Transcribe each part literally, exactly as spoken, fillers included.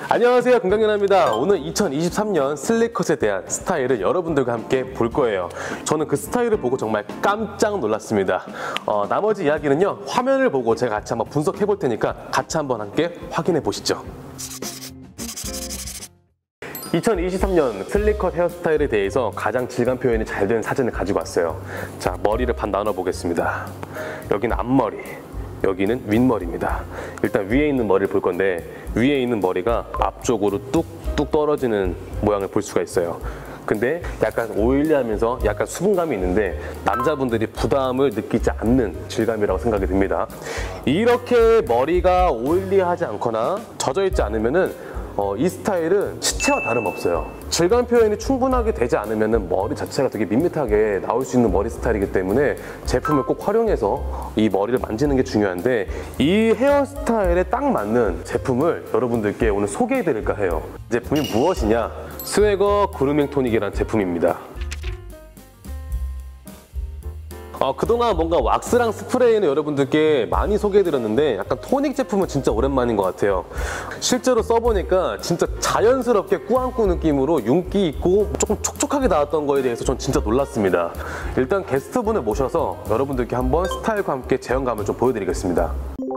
안녕하세요, 금강연아입니다. 오늘 이천이십삼 년 슬리컷에 대한 스타일을 여러분들과 함께 볼 거예요. 저는 그 스타일을 보고 정말 깜짝 놀랐습니다. 어, 나머지 이야기는요, 화면을 보고 제가 같이 한번 분석해 볼 테니까 같이 한번 함께 확인해 보시죠. 이천이십삼 년 슬리컷 헤어스타일에 대해서 가장 질감 표현이 잘 된 사진을 가지고 왔어요. 자, 머리를 반 나눠 보겠습니다. 여기는 앞머리, 여기는 윗머리입니다. 일단 위에 있는 머리를 볼 건데, 위에 있는 머리가 앞쪽으로 뚝뚝 떨어지는 모양을 볼 수가 있어요. 근데 약간 오일리하면서 약간 수분감이 있는데 남자분들이 부담을 느끼지 않는 질감이라고 생각이 듭니다. 이렇게 머리가 오일리하지 않거나 젖어 있지 않으면은 어, 이 스타일은 시체와 다름없어요. 질감 표현이 충분하게 되지 않으면 머리 자체가 되게 밋밋하게 나올 수 있는 머리 스타일이기 때문에 제품을 꼭 활용해서 이 머리를 만지는 게 중요한데, 이 헤어스타일에 딱 맞는 제품을 여러분들께 오늘 소개해 드릴까 해요. 이 제품이 무엇이냐? 스웨거 그루밍 토닉이라는 제품입니다. 어, 그동안 뭔가 왁스랑 스프레이는 여러분들께 많이 소개해드렸는데 약간 토닉 제품은 진짜 오랜만인 것 같아요. 실제로 써보니까 진짜 자연스럽게 꾸안꾸 느낌으로 윤기 있고 조금 촉촉하게 나왔던 거에 대해서 전 진짜 놀랐습니다. 일단 게스트분을 모셔서 여러분들께 한번 스타일과 함께 제형감을 좀 보여드리겠습니다.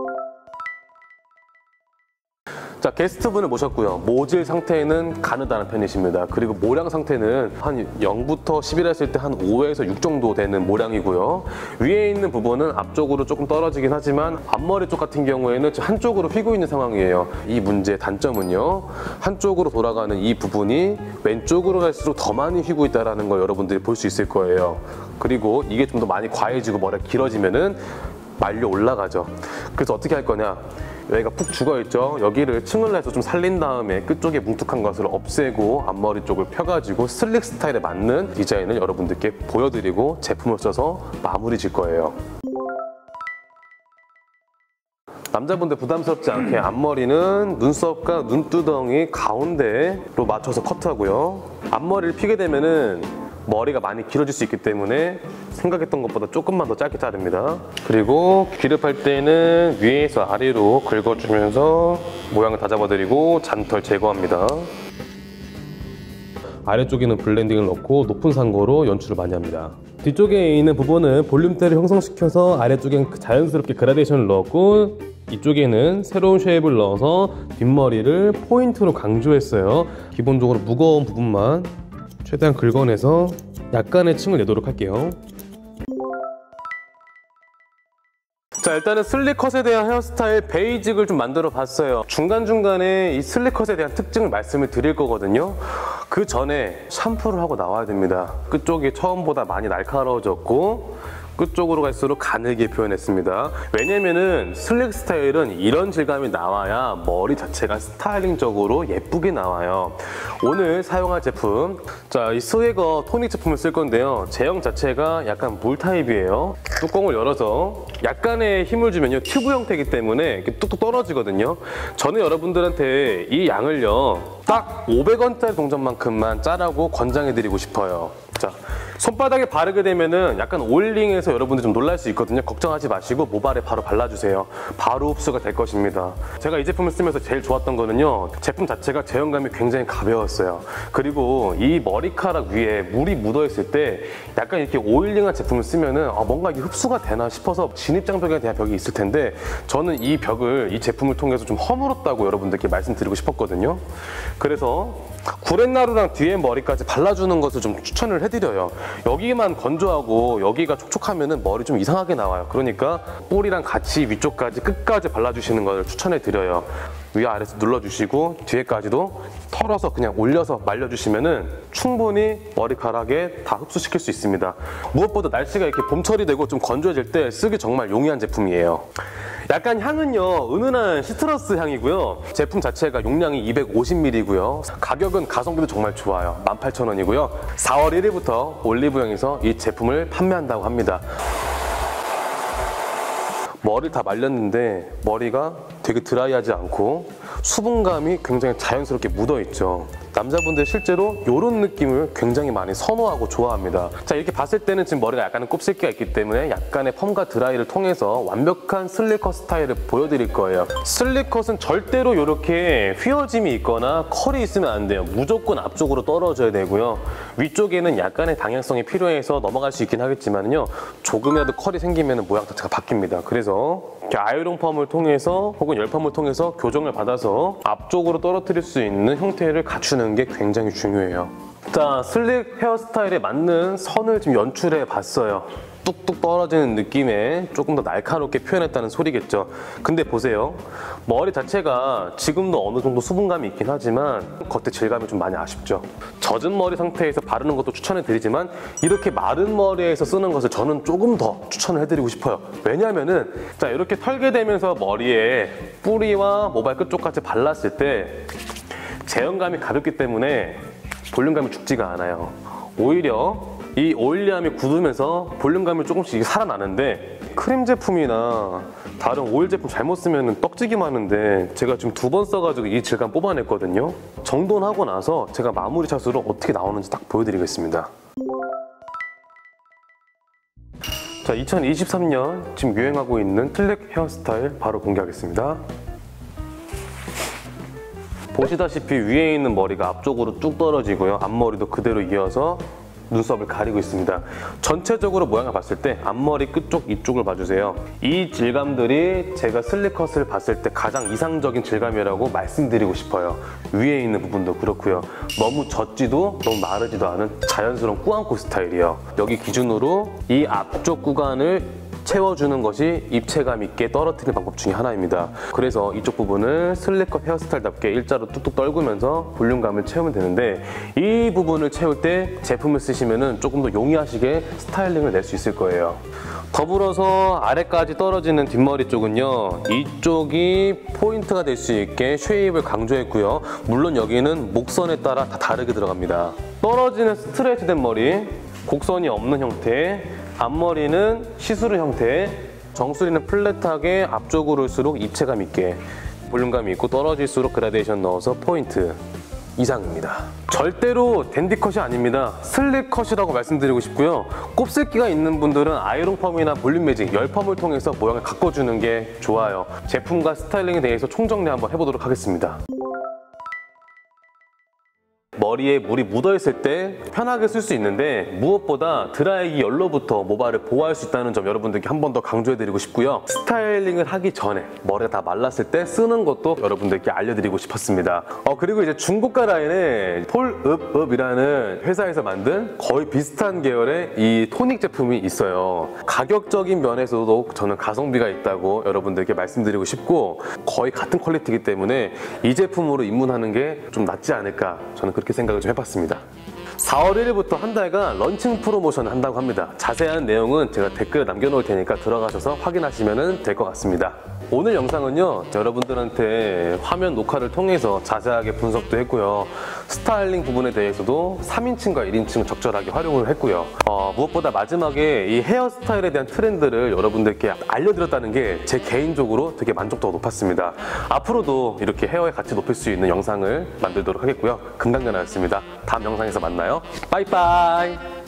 자, 게스트분을 모셨고요. 모질 상태는 가느다란 편이십니다. 그리고 모량 상태는 한 영부터 십이라 했을 때 한 오에서 육 정도 되는 모량이고요. 위에 있는 부분은 앞쪽으로 조금 떨어지긴 하지만 앞머리 쪽 같은 경우에는 한쪽으로 휘고 있는 상황이에요. 이 문제의 단점은요, 한쪽으로 돌아가는 이 부분이 왼쪽으로 갈수록 더 많이 휘고 있다는 걸 여러분들이 볼 수 있을 거예요. 그리고 이게 좀 더 많이 과해지고 머리가 길어지면은 말려 올라가죠. 그래서 어떻게 할 거냐? 여기가 푹 죽어있죠. 여기를 층을 내서 좀 살린 다음에 끝쪽에 뭉툭한 것을 없애고 앞머리 쪽을 펴가지고 슬릭 스타일에 맞는 디자인을 여러분들께 보여드리고 제품을 써서 마무리 질 거예요. 남자분들 부담스럽지 않게 앞머리는 눈썹과 눈두덩이 가운데로 맞춰서 커트하고요. 앞머리를 피게 되면은 머리가 많이 길어질 수 있기 때문에 생각했던 것보다 조금만 더 짧게 자릅니다. 그리고 기릅할 때는 위에서 아래로 긁어주면서 모양을 다 잡아드리고 잔털 제거합니다. 아래쪽에는 블렌딩을 넣고 높은 상고로 연출을 많이 합니다. 뒤쪽에 있는 부분은 볼륨대를 형성시켜서 아래쪽엔 자연스럽게 그라데이션을 넣었고, 이쪽에는 새로운 쉐입을 넣어서 뒷머리를 포인트로 강조했어요. 기본적으로 무거운 부분만 최대한 긁어내서 약간의 층을 내도록 할게요. 자, 일단은 슬리컷에 대한 헤어스타일 베이직을 좀 만들어 봤어요. 중간중간에 이 슬리컷에 대한 특징을 말씀을 드릴 거거든요. 그 전에 샴푸를 하고 나와야 됩니다. 끝쪽이 처음보다 많이 날카로워졌고 끝쪽으로 갈수록 가늘게 표현했습니다. 왜냐면은 슬릭 스타일은 이런 질감이 나와야 머리 자체가 스타일링적으로 예쁘게 나와요. 오늘 사용할 제품, 자, 이 스웨거 토닉 제품을 쓸 건데요. 제형 자체가 약간 물 타입이에요. 뚜껑을 열어서 약간의 힘을 주면요, 튜브 형태이기 때문에 이렇게 뚝뚝 떨어지거든요. 저는 여러분들한테 이 양을요, 딱 오백 원짜리 동전만큼만 짜라고 권장해드리고 싶어요. 자, 손바닥에 바르게 되면은 약간 오일링해서 여러분들 좀 놀랄 수 있거든요. 걱정하지 마시고 모발에 바로 발라주세요. 바로 흡수가 될 것입니다. 제가 이 제품을 쓰면서 제일 좋았던 거는요, 제품 자체가 제형감이 굉장히 가벼웠어요. 그리고 이 머리카락 위에 물이 묻어있을 때 약간 이렇게 오일링한 제품을 쓰면은 아, 뭔가 이게 흡수가 되나 싶어서 진입장벽에 대한 벽이 있을 텐데, 저는 이 벽을 이 제품을 통해서 좀 허물었다고 여러분들께 말씀드리고 싶었거든요. 그래서 구렛나루랑 뒤에 머리까지 발라주는 것을 좀 추천을 해드려요. 여기만 건조하고 여기가 촉촉하면은 머리 좀 이상하게 나와요. 그러니까 뿌리랑 같이 위쪽까지 끝까지 발라주시는 것을 추천해드려요. 위아래서 눌러주시고 뒤에까지도 털어서 그냥 올려서 말려주시면은 충분히 머리카락에 다 흡수시킬 수 있습니다. 무엇보다 날씨가 이렇게 봄철이 되고 좀 건조해질 때 쓰기 정말 용이한 제품이에요. 약간 향은요, 은은한 시트러스 향이고요. 제품 자체가 용량이 이백오십 밀리리터고요. 가격은 가성비도 정말 좋아요. 만 팔천 원이고요. 사월 일일부터 올리브영에서 이 제품을 판매한다고 합니다. 머리를 다 말렸는데 머리가 되게 드라이하지 않고 수분감이 굉장히 자연스럽게 묻어있죠. 남자분들 실제로 이런 느낌을 굉장히 많이 선호하고 좋아합니다. 자, 이렇게 봤을 때는 지금 머리가 약간은 곱슬기가 있기 때문에 약간의 펌과 드라이를 통해서 완벽한 슬리컷 스타일을 보여드릴 거예요. 슬리컷은 절대로 이렇게 휘어짐이 있거나 컬이 있으면 안 돼요. 무조건 앞쪽으로 떨어져야 되고요. 위쪽에는 약간의 방향성이 필요해서 넘어갈 수 있긴 하겠지만요, 조금이라도 컬이 생기면 모양 자체가 바뀝니다. 그래서 이렇게 아이롱 펌을 통해서 혹은 열펌을 통해서 교정을 받아서 앞쪽으로 떨어뜨릴 수 있는 형태를 갖추는 게 굉장히 중요해요. 자, 슬릭 헤어스타일에 맞는 선을 지금 연출해 봤어요. 뚝뚝 떨어지는 느낌에 조금 더 날카롭게 표현했다는 소리겠죠. 근데 보세요, 머리 자체가 지금도 어느 정도 수분감이 있긴 하지만 겉에 질감이 좀 많이 아쉽죠. 젖은 머리 상태에서 바르는 것도 추천해 드리지만 이렇게 마른 머리에서 쓰는 것을 저는 조금 더 추천을 해드리고 싶어요. 왜냐하면은 자, 이렇게 털게 되면서 머리에 뿌리와 모발 끝쪽까지 발랐을 때 제형감이 가볍기 때문에 볼륨감이 죽지가 않아요. 오히려 이 오일리함이 굳으면서 볼륨감이 조금씩 살아나는데, 크림 제품이나 다른 오일 제품 잘못 쓰면 떡지기만 하는데 제가 지금 두 번 써가지고 이 질감 뽑아냈거든요. 정돈하고 나서 제가 마무리 샷으로 어떻게 나오는지 딱 보여드리겠습니다. 자, 이천이십삼 년 지금 유행하고 있는 슬릭 헤어스타일 바로 공개하겠습니다. 보시다시피 위에 있는 머리가 앞쪽으로 뚝 떨어지고요. 앞머리도 그대로 이어서 눈썹을 가리고 있습니다. 전체적으로 모양을 봤을 때 앞머리 끝쪽 이쪽을 봐주세요. 이 질감들이 제가 슬리컷을 봤을 때 가장 이상적인 질감이라고 말씀드리고 싶어요. 위에 있는 부분도 그렇고요. 너무 젖지도 너무 마르지도 않은 자연스러운 꾸안꾸 스타일이에요. 여기 기준으로 이 앞쪽 구간을 채워주는 것이 입체감 있게 떨어뜨리는 방법 중에 하나입니다. 그래서 이쪽 부분을 슬리컷 헤어스타일답게 일자로 뚝뚝 떨구면서 볼륨감을 채우면 되는데, 이 부분을 채울 때 제품을 쓰시면 조금 더 용이하시게 스타일링을 낼 수 있을 거예요. 더불어서 아래까지 떨어지는 뒷머리 쪽은요, 이쪽이 포인트가 될 수 있게 쉐입을 강조했고요. 물론 여기는 목선에 따라 다 다르게 들어갑니다. 떨어지는 스트레이트된 머리, 곡선이 없는 형태, 앞머리는 시스루 형태, 정수리는 플랫하게 앞쪽으로 올수록 입체감 있게, 볼륨감이 있고 떨어질수록 그라데이션 넣어서 포인트 이상입니다. 절대로 댄디컷이 아닙니다. 슬릭컷이라고 말씀드리고 싶고요. 곱슬기가 있는 분들은 아이롱 펌이나 볼륨 매직, 열펌을 통해서 모양을 가꿔주는 게 좋아요. 제품과 스타일링에 대해서 총정리 한번 해보도록 하겠습니다. 머리에 물이 묻어있을 때 편하게 쓸 수 있는데, 무엇보다 드라이기 열로부터 모발을 보호할 수 있다는 점 여러분들께 한 번 더 강조해드리고 싶고요. 스타일링을 하기 전에 머리가 다 말랐을 때 쓰는 것도 여러분들께 알려드리고 싶었습니다. 어, 그리고 이제 중고가 라인에 폴읍읍이라는 회사에서 만든 거의 비슷한 계열의 이 토닉 제품이 있어요. 가격적인 면에서도 저는 가성비가 있다고 여러분들께 말씀드리고 싶고, 거의 같은 퀄리티이기 때문에 이 제품으로 입문하는 게 좀 낫지 않을까, 저는 그렇게 생각을 좀 해봤습니다. 사월 일일부터 한 달간 런칭 프로모션을 한다고 합니다. 자세한 내용은 제가 댓글에 남겨놓을 테니까 들어가셔서 확인하시면 될 것 같습니다. 오늘 영상은요, 여러분들한테 화면 녹화를 통해서 자세하게 분석도 했고요. 스타일링 부분에 대해서도 삼인칭과 일인칭을 적절하게 활용을 했고요. 어, 무엇보다 마지막에 이 헤어스타일에 대한 트렌드를 여러분들께 알려드렸다는 게 제 개인적으로 되게 만족도가 높았습니다. 앞으로도 이렇게 헤어의 가치 높일 수 있는 영상을 만들도록 하겠고요. 금강연아였습니다. 다음 영상에서 만나요. 빠이빠이.